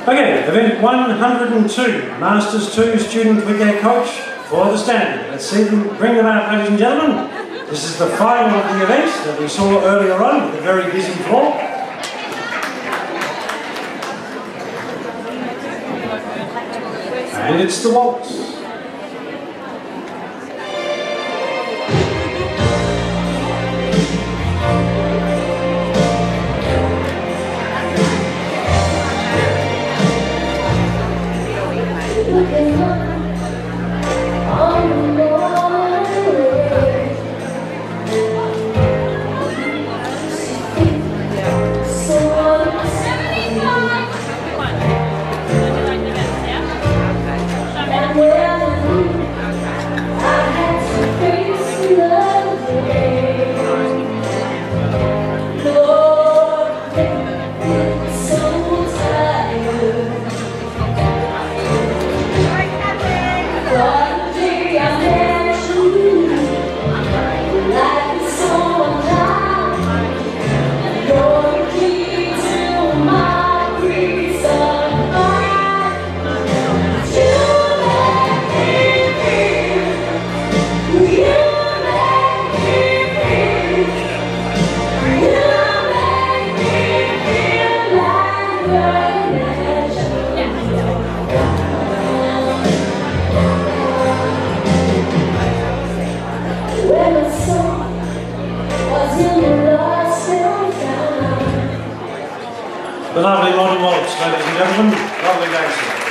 Okay, event 102, Masters 2 student with their coach for the standard. Let's see them, bring them out, ladies and gentlemen. This is the final of the event that we saw earlier on with a very busy floor. And it's the waltz. The lovely modern waltz, ladies and gentlemen, lovely dancing.